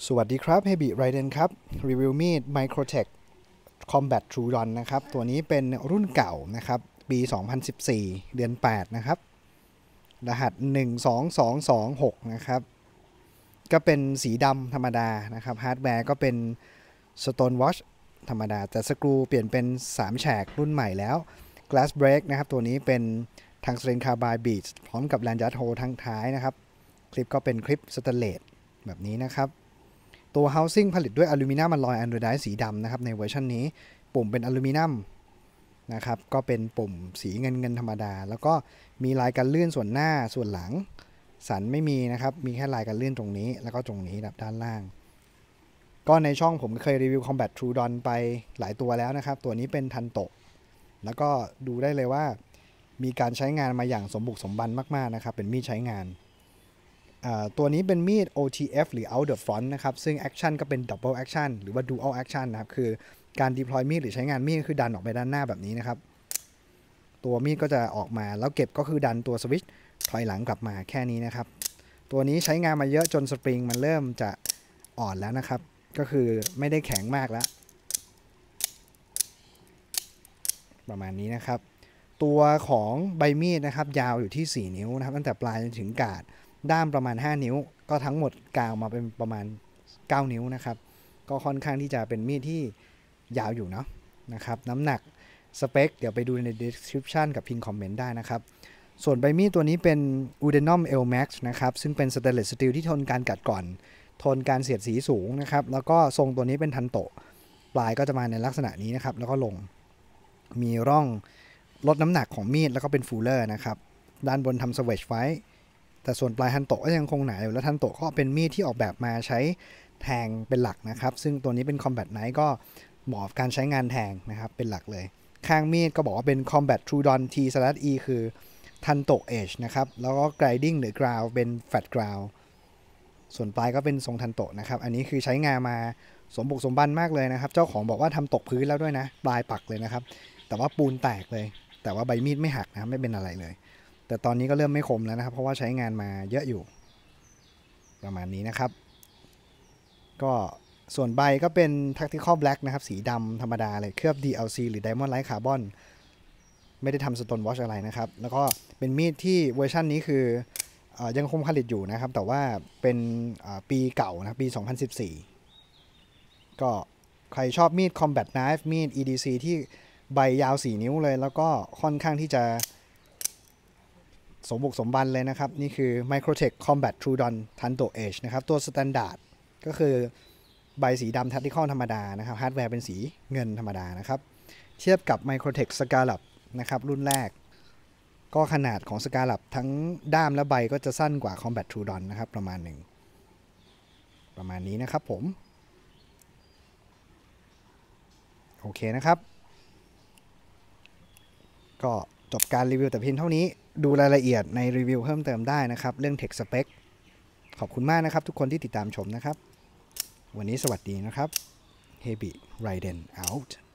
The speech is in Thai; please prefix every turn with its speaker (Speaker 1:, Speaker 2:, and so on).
Speaker 1: สวัสดีครับ Hebi Raiden ครับรีวิวมีด Microtech Combat True Dawn นะครับตัวนี้เป็นรุ่นเก่านะครับปี 2014 เดือน 8 นะครับรหัส 12226 นะครับก็เป็นสีดำธรรมดานะครับฮาร์ดแวร์ก็เป็น Stone Watch ธรรมดาแต่สกรูเปลี่ยนเป็น 3 แฉกรุ่นใหม่แล้ว Glass Break นะครับตัวนี้เป็นทาง Strain Carbide Beads พร้อมกับ Lanyard Hole ทั้งท้ายนะครับคลิปก็เป็นคลิปสแตนเลสแบบนี้นะครับตัว housing ผลิตด้วยอลูมิเนียมอลลอยอันโดรไดซ์สีดำนะครับในเวอร์ชันนี้ปุ่มเป็นอลูมิเนียมนะครับก็เป็นปุ่มสีเงินธรรมดาแล้วก็มีลายกันลื่นส่วนหน้าส่วนหลังสันไม่มีนะครับมีแค่ลายกันลื่นตรงนี้แล้วก็ตรงนี้ด้านล่างก็ในช่องผมเคยรีวิว Combat True Dawn ไปหลายตัวแล้วนะครับตัวนี้เป็นทันโตะแล้วก็ดูได้เลยว่ามีการใช้งานมาอย่างสมบุกสมบันมากๆนะครับเป็นมีดใช้งานตัวนี้เป็นมีด OTF หรือ Out the Front นะครับซึ่ง Action ก็เป็น Double Action หรือว่า Dual Action นะครับคือการ deploy มีดหรือใช้งานมีดคือดันออกไปด้านหน้าแบบนี้นะครับตัวมีดก็จะออกมาแล้วเก็บก็คือดันตัวสวิตช์ถอยหลังกลับมาแค่นี้นะครับตัวนี้ใช้งานมาเยอะจนสปริงมันเริ่มจะอ่อนแล้วนะครับก็คือไม่ได้แข็งมากแล้วประมาณนี้นะครับตัวของใบมีดนะครับยาวอยู่ที่4 นิ้วนะครับตั้งแต่ปลายจนถึงกาดด้ามประมาณ5 นิ้วก็ทั้งหมดกาวมาเป็นประมาณ9 นิ้วนะครับก็ค่อนข้างที่จะเป็นมีดที่ยาวอยู่เนาะนะครับน้ำหนักสเปคเดี๋ยวไปดูใน description กับพินคอมเมนต์ได้นะครับส่วนใบมีดตัวนี้เป็น Udenom L-Max นะครับซึ่งเป็น Stainless Steel ที่ทนการกัดก่อนทนการเสียดสีสูงนะครับแล้วก็ทรงตัวนี้เป็นทันโตะปลายก็จะมาในลักษณะนี้นะครับแล้วก็ลงมีร่องลดน้ำหนักของมีดแล้วก็เป็นฟูลเลอร์นะครับด้านบนทำสเวชไว้แต่ส่วนปลายทันโตะก็ยังคงหนาอยู่แล้วทันโตะก็เป็นมีดที่ออกแบบมาใช้แทงเป็นหลักนะครับซึ่งตัวนี้เป็น Combat Knife ก็เหมาะกับการใช้งานแทงนะครับเป็นหลักเลยข้างมีดก็บอกว่าเป็น Combat True Dawn T/E คือทันโตะ Edge นะครับแล้วก็ Grinding หรือ Ground เป็น Flat Ground ส่วนปลายก็เป็นทรงทันโตะนะครับอันนี้คือใช้งานมาสมบุกสมบันมากเลยนะครับเจ้าของบอกว่าทำตกพื้นแล้วด้วยนะปลายปักเลยนะครับแต่ว่าปูนแตกเลยแต่ว่าใบมีดไม่หักนะไม่เป็นอะไรเลยแต่ตอนนี้ก็เริ่มไม่คมแล้วนะครับเพราะว่าใช้งานมาเยอะอยู่ประมาณนี้นะครับก็ส่วนใบก็เป็น Tactical Black นะครับสีดำธรรมดาเลยเคลือบ DLC หรือ Diamond Light Carbon ไม่ได้ทำ Stone Watch อะไรนะครับแล้วก็เป็นมีดที่เวอร์ชันนี้คือยังคงผลิตอยู่นะครับแต่ว่าเป็นปีเก่านะปี 2014 ก็ใครชอบมีด Combat Knife มีด EDC ที่ใบยาว4 นิ้วเลยแล้วก็ค่อนข้างที่จะสมบุกสมบันเลยนะครับนี่คือ Microtech Combat True Dawn Tanto Edge นะครับตัว Standard ก็คือใบสีดำ Tactical ธรรมดานะครับฮาร์ดแวร์เป็นสีเงินธรรมดานะครับเทียบกับ Microtech Scalp นะครับรุ่นแรกก็ขนาดของ Scalp ทั้งด้ามและใบก็จะสั้นกว่า Combat True Dawn นะครับประมาณนี้นะครับผมโอเคนะครับก็จบการรีวิวแต่เพียงเท่านี้ดูรายละเอียดในรีวิวเพิ่มเติมได้นะครับเรื่อง Tech Spec ขอบคุณมากนะครับทุกคนที่ติดตามชมนะครับวันนี้สวัสดีนะครับ Hebi Raiden out